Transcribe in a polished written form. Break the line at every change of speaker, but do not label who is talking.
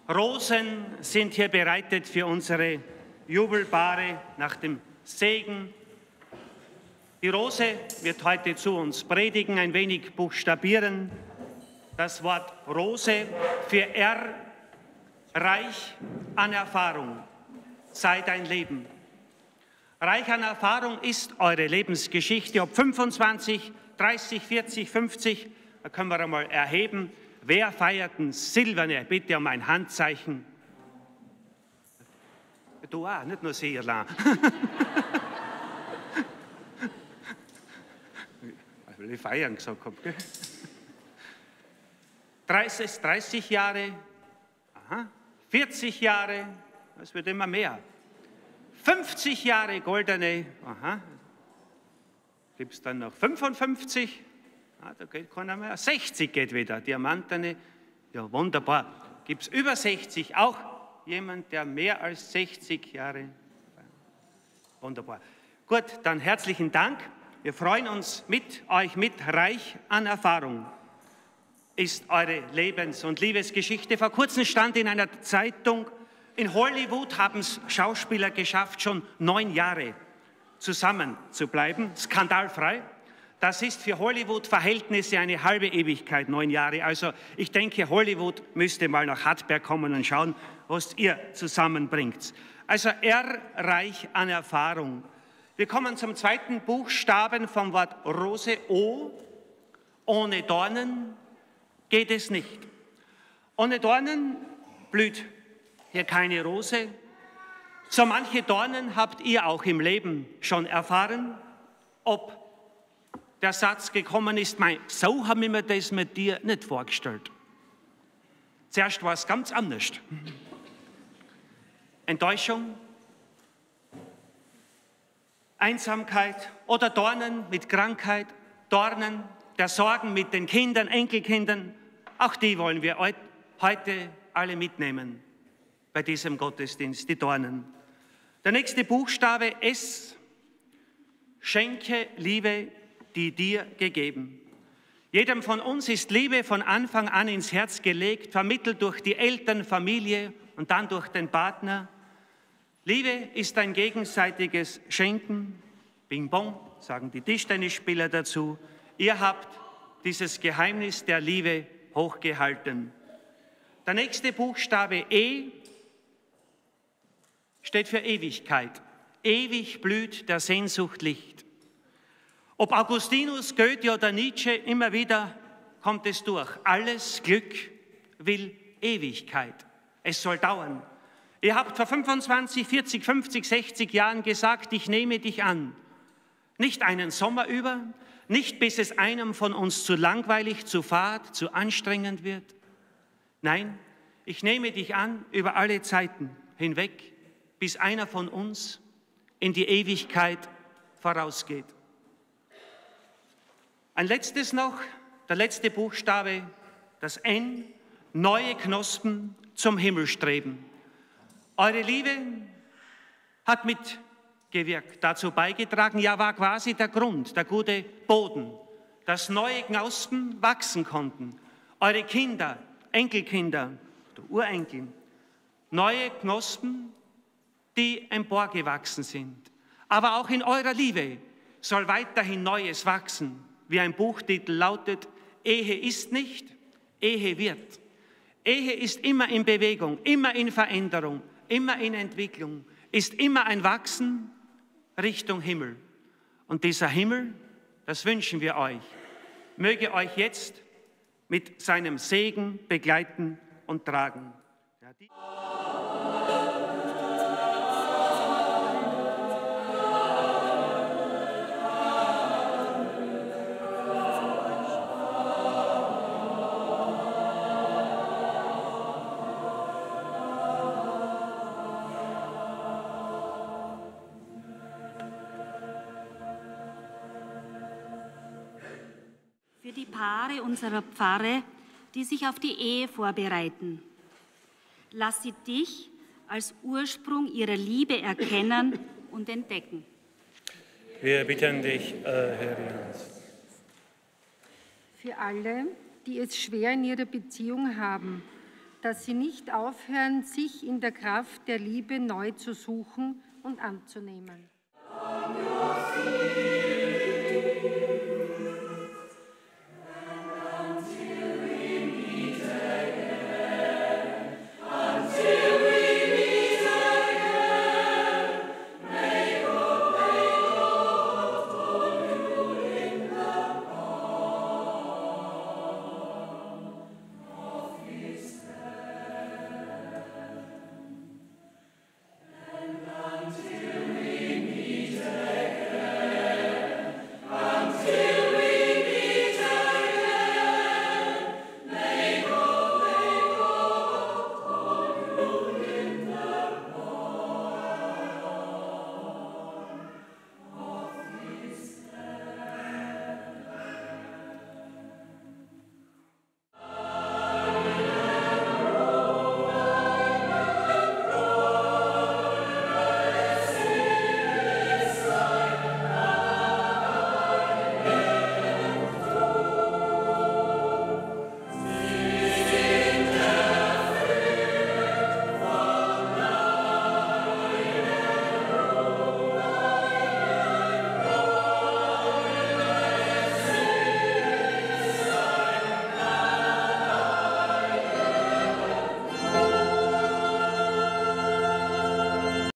Rosen sind hier bereitet für unsere Jubelpaare nach dem Segen. Die Rose wird heute zu uns predigen, ein wenig buchstabieren. Das Wort Rose für R, reich an Erfahrung, sei dein Leben. Reich an Erfahrung ist eure Lebensgeschichte, ob 25, 30, 40, 50, da können wir einmal erheben. Wer feiert ein Silberne? Bitte um ein Handzeichen. Du auch, nicht nur Sie, Irland. Weil ich feiern gesagt habe, gell? 30 Jahre, aha, 40 Jahre, das wird immer mehr. 50 Jahre goldene, aha, gibt es dann noch 55, ah, da geht keiner mehr, 60 geht wieder, diamantene, ja wunderbar. Gibt es über 60, auch jemand, der mehr als 60 Jahre, wunderbar. Gut, dann herzlichen Dank, wir freuen uns mit euch mit, reich an Erfahrung ist eure Lebens- und Liebesgeschichte. Vor kurzem stand in einer Zeitung, in Hollywood haben es Schauspieler geschafft, schon 9 Jahre zusammen zu bleiben, skandalfrei. Das ist für Hollywood-Verhältnisse eine halbe Ewigkeit, 9 Jahre. Also ich denke, Hollywood müsste mal nach Hartberg kommen und schauen, was ihr zusammenbringt. Also R, reich an Erfahrung. Wir kommen zum zweiten Buchstaben vom Wort Rose, O. Ohne Dornen geht es nicht. Ohne Dornen blüht hier keine Rose. So manche Dornen habt ihr auch im Leben schon erfahren, ob der Satz gekommen ist, so haben wir mir das mit dir nicht vorgestellt. Zuerst war es ganz anders. Enttäuschung, Einsamkeit oder Dornen mit Krankheit, Dornen der Sorgen mit den Kindern, Enkelkindern, auch die wollen wir heute alle mitnehmen bei diesem Gottesdienst, die Dornen. Der nächste Buchstabe S, schenke Liebe, die dir gegeben. Jedem von uns ist Liebe von Anfang an ins Herz gelegt, vermittelt durch die Eltern, Familie und dann durch den Partner. Liebe ist ein gegenseitiges Schenken. Bing bong, sagen die Tischtennisspieler dazu. Ihr habt dieses Geheimnis der Liebe hochgehalten. Der nächste Buchstabe E steht für Ewigkeit. Ewig blüht der Sehnsucht Licht. Ob Augustinus, Goethe oder Nietzsche, immer wieder kommt es durch. Alles Glück will Ewigkeit. Es soll dauern. Ihr habt vor 25, 40, 50, 60 Jahren gesagt, ich nehme dich an. Nicht einen Sommer über, nicht bis es einem von uns zu langweilig, zu fad, zu anstrengend wird. Nein, ich nehme dich an über alle Zeiten hinweg, bis einer von uns in die Ewigkeit vorausgeht. Ein letztes noch, der letzte Buchstabe, das N, neue Knospen zum Himmel streben. Eure Liebe hat mitgewirkt, dazu beigetragen, ja war quasi der Grund, der gute Boden, dass neue Knospen wachsen konnten. Eure Kinder, Enkelkinder, Urenkel, neue Knospen, die emporgewachsen sind. Aber auch in eurer Liebe soll weiterhin Neues wachsen. Wie ein Buchtitel lautet, Ehe ist nicht, Ehe wird. Ehe ist immer in Bewegung, immer in Veränderung, immer in Entwicklung, ist immer ein Wachsen Richtung Himmel. Und dieser Himmel, das wünschen wir euch, möge euch jetzt mit seinem Segen begleiten und tragen.
Für die Paare unserer Pfarre, die sich auf die Ehe vorbereiten. Lass sie dich als Ursprung ihrer Liebe erkennen und entdecken.
Wir bitten dich, Herr Jesus.
Für alle, die es schwer in ihrer Beziehung haben, dass sie nicht aufhören, sich in der Kraft der Liebe neu zu suchen und anzunehmen.